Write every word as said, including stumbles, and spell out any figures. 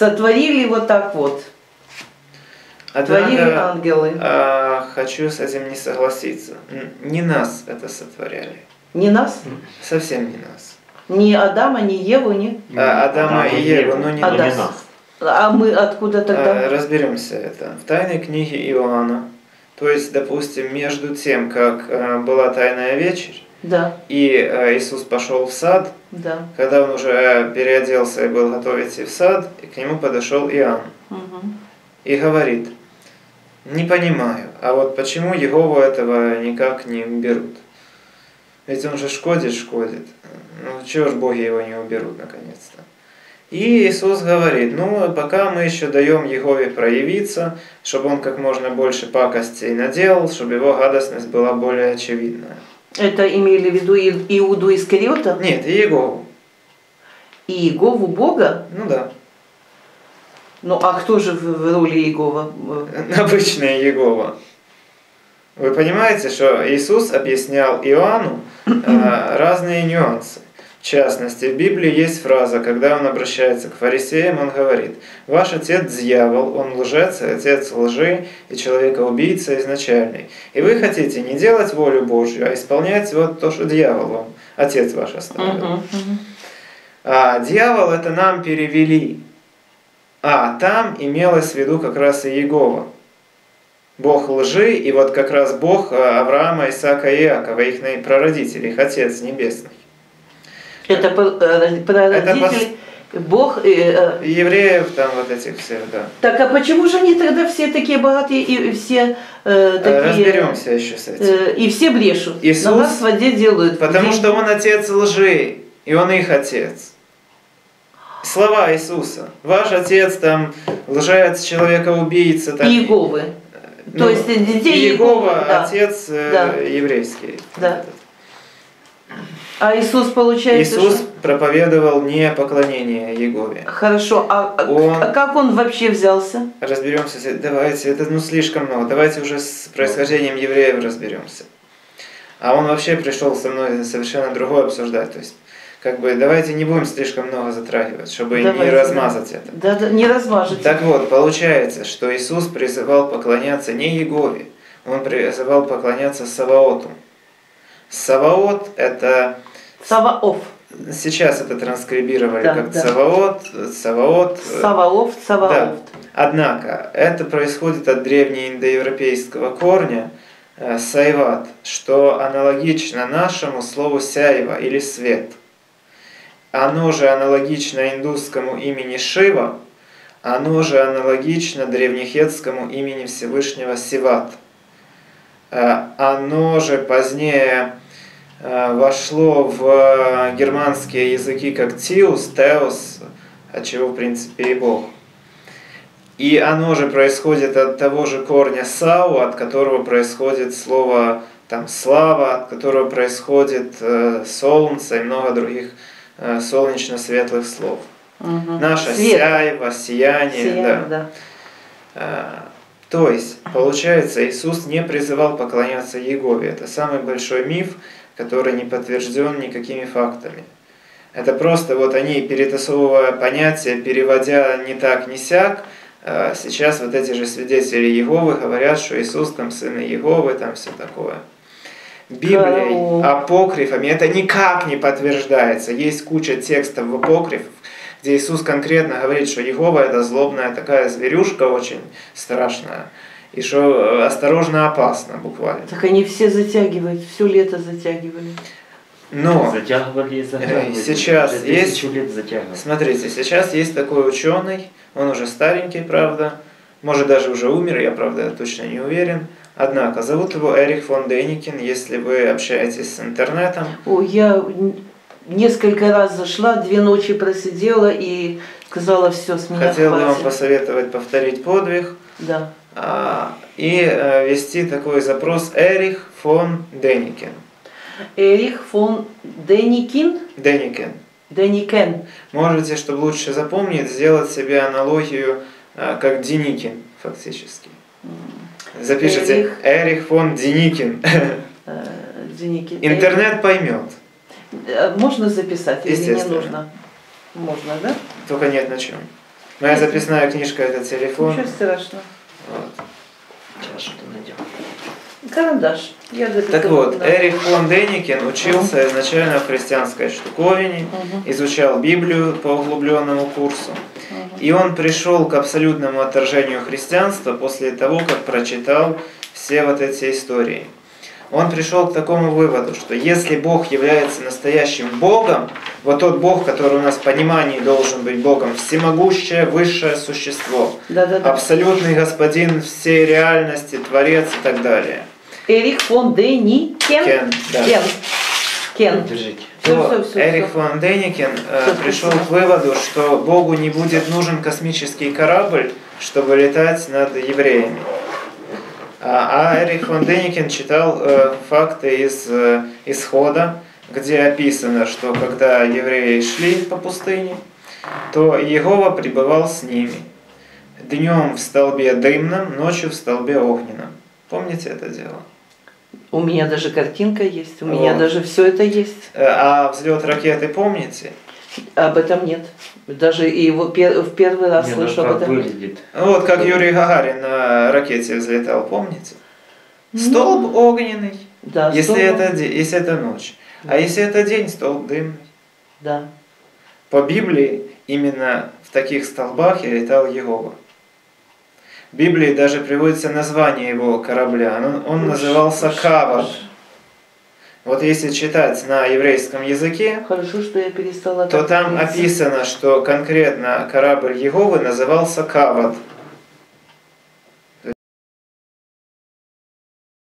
сотворили вот так вот. Творили Однако, ангелы. а, хочу с этим не согласиться. Не нас это сотворяли. Не нас? Совсем не нас. Ни Адама, ни Еву, ни... А, Адама и Еву, но не А, нас. да. А мы откуда тогда? А, разберемся это. В тайной книге Иоанна. То есть, допустим, между тем, как а, была Тайная вечерь, Да. и а, Иисус пошел в сад, Да. когда он уже переоделся и был готов идти в сад, и к нему подошел Иоанн. Угу. И говорит: не понимаю, а вот почему Иегову этого никак не уберут? Ведь он же шкодит, шкодит. Ну, чего ж боги его не уберут наконец-то? И Иисус говорит: ну, пока мы еще даем Иегове проявиться, чтобы он как можно больше пакостей наделал, чтобы его гадостность была более очевидная. Это имели в виду Иуду Искариота? Нет, и Иегову. И Иегову Бога? Ну да. Ну, а кто же в роли Иегова? Обычная Иегова. Вы понимаете, что Иисус объяснял Иоанну э, разные нюансы. В частности, в Библии есть фраза, когда он обращается к фарисеям, он говорит: «Ваш отец дьявол, он лжец, отец лжи и человека-убийца изначальный. И вы хотите не делать волю Божью, а исполнять вот то, что дьявол вам, отец ваш оставил». Uh-huh, uh-huh. А дьявол это нам перевели. А там имелось в виду как раз и Иегова. Бог лжи, и вот как раз Бог Авраама, Исаака и Иакова, их прародителей, их Отец Небесный. Это прародитель, Бог... Э, э, евреев там вот этих всех, да. Так а почему же они тогда все такие богатые и все э, такие... Разберемся еще с этим. Э, и все брешут. Иисус, на нас в воде делают. Потому день... что Он Отец лжи, и Он их Отец. Слова Иисуса. Ваш отец там лжец, человека-убийца. Там, Иеговы. Ну, то есть детей Иегова, да. отец да. э, еврейский. Да. А Иисус, получается, Иисус что... проповедовал не поклонение Иегове. Хорошо, а, он... а как он вообще взялся? Разберемся, давайте, это ну слишком много, давайте уже с происхождением евреев разберемся. А он вообще пришел со мной совершенно другое обсуждать, то есть как бы давайте не будем слишком много затрагивать, чтобы давайте, не размазать да. это. Да, да, не размажете. Так вот, получается, что Иисус призывал поклоняться не Иегове, Он призывал поклоняться Саваоту. Саваот это... Саваоф. Сейчас это транскрибировали да, как да. Саваот, Саваот. Саваоф, Саваоф. Да. Однако, это происходит от древнеиндоевропейского корня э, сайват, что аналогично нашему слову сяева или свет. Оно же аналогично индусскому имени Шива, оно же аналогично древнехетскому имени Всевышнего Сиват. Оно же позднее вошло в германские языки как Тиус, Теос, от чего в принципе и Бог. И оно же происходит от того же корня Сау, от которого происходит слово там, слава, от которого происходит солнце и много других солнечно-светлых слов. Угу. Наше Свет. сяйво, сияние. Сияние, да. да. То есть, получается, Иисус не призывал поклоняться Иегове. Это самый большой миф, который не подтвержден никакими фактами. Это просто вот они, перетасовывая понятия, переводя не так, не сяк, сейчас вот эти же свидетели Иеговы говорят, что Иисус там сын Иеговы, там все такое. Библией, апокрифами это никак не подтверждается. Есть куча текстов в апокрифах, где Иисус конкретно говорит, что Иегова это злобная такая зверюшка очень страшная, и что осторожно, опасно буквально. Так они все затягивают, все лето затягивали. Но затягивали и затягивали. Сейчас есть, лет затягивали. Смотрите, сейчас есть такой ученый, он уже старенький, правда, может даже уже умер, я правда точно не уверен. Однако, зовут его Эрих фон Дейникин, если вы общаетесь с интернетом. О, я несколько раз зашла, две ночи просидела и сказала, все, с меня Хотел бы хватит. вам посоветовать повторить подвиг. Да. А, и а, ввести такой запрос Эрих фон Дейникин. Эрих фон Дейникин? Дейникин. Дейникен. Можете, чтобы лучше запомнить, сделать себе аналогию, а, как Деникин, фактически. Запишите Эрих, Эрих фон Деникин. Деникин. Интернет поймет. Можно записать или не Естественно. нужно? Можно, да? Только нет на чем. Моя записная книжка — это телефон. Ничего страшного. Вот. Сейчас что-то найдем. Карандаш. Я Так вот, Эрих фон Деникин учился uh-huh. изначально в христианской штуковине, uh-huh. изучал Библию по углубленному курсу. Uh-huh. И он пришел к абсолютному отторжению христианства после того, как прочитал все вот эти истории. Он пришел к такому выводу, что если Бог является настоящим Богом, вот тот Бог, который у нас в понимании должен быть Богом, всемогущее высшее существо, да, да, да. абсолютный господин всей реальности, Творец и так далее. Эрих фон Деникин. Кен, да. Кен. Кен. Держите. Все, все, все, Эрих все. фон Деникин э, пришел к выводу, что Богу не будет нужен космический корабль, чтобы летать над евреями. А, а Эрих фон Деникин читал э, факты из э, Исхода, где описано, что когда евреи шли по пустыне, то Иегова пребывал с ними. Днем в столбе дымном, ночью в столбе огненном. Помните это дело? У меня даже картинка есть, у вот. меня даже все это есть. А взлет ракеты помните? Об этом нет. Даже и его пер, в первый раз не, слышу об этом. Выглядит. Вот как Юрий Гагарин на ракете взлетал, помните? Столб ну, огненный, да, если, столб... это, если это ночь. Да. А если это день, столб дымный. Да. По Библии именно в таких столбах и летал Иегова. В Библии даже приводится название его корабля. Он, он назывался Кавад. Вот если читать на еврейском языке, хорошо, что я перестала то там описано, что конкретно корабль Иеговы назывался Кавад.